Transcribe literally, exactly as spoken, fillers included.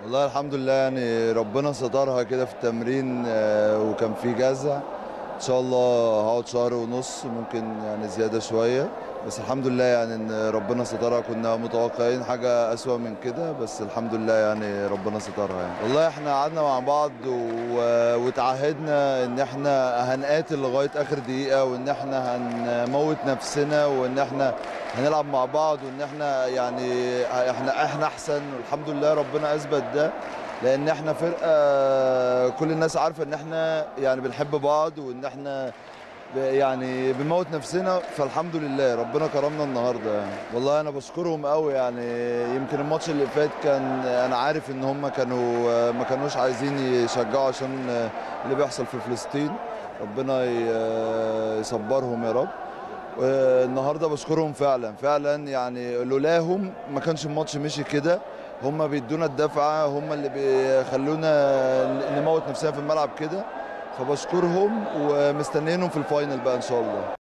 والله الحمد لله، يعني ربنا سترها كده في التمرين، آه، وكان في جزع. ان شاء الله هقعد شهر ونص، ممكن يعني زيادة شوية. بس الحمد لله يعني ان ربنا سترها. كنا متوقعين حاجة اسوأ من كده، بس الحمد لله يعني ربنا سترها. يعني والله احنا قعدنا مع بعض و- وتعهدنا ان احنا هنقاتل لغاية اخر دقيقة، وان احنا هنموت نفسنا، وان احنا هنلعب مع بعض، وان احنا يعني احنا احنا احسن. والحمد لله ربنا اثبت ده، لان احنا فرقه كل الناس عارفه ان احنا يعني بنحب بعض، وان احنا ب- يعني بنموت نفسنا. فالحمد لله ربنا كرمنا النهارده. يعني والله انا بشكرهم قوي. يعني يمكن الماتش اللي فات كان انا عارف ان هم كانوا ما كانوش عايزين يشجعوا عشان اللي بيحصل في فلسطين. ربنا ي- يصبرهم يا رب. والنهارده بشكرهم فعلا فعلا، يعني لولاهم ما كانش الماتش مشي كده. هم بيدونا الدفعه، هم اللي بيخلونا نموت نفسنا في الملعب كده. فبشكرهم ومستنيينهم في الفاينل بقى ان شاء الله.